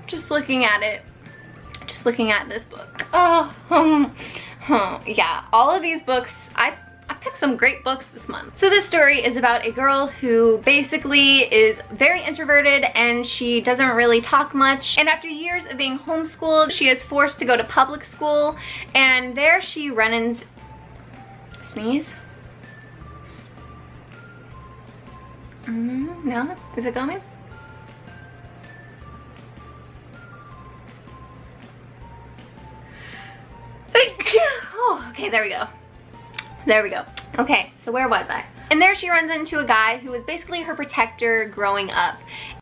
just looking at it. Just looking at this book. Yeah, all of these books, I picked some great books this month. So this story is about a girl who basically is very introverted and she doesn't really talk much. And after years of being homeschooled, she is forced to go to public school, and there she runs Sneeze? No? Is it going? Oh, okay, there we go. There we go. Okay, so where was I? And there she runs into a guy who was basically her protector growing up.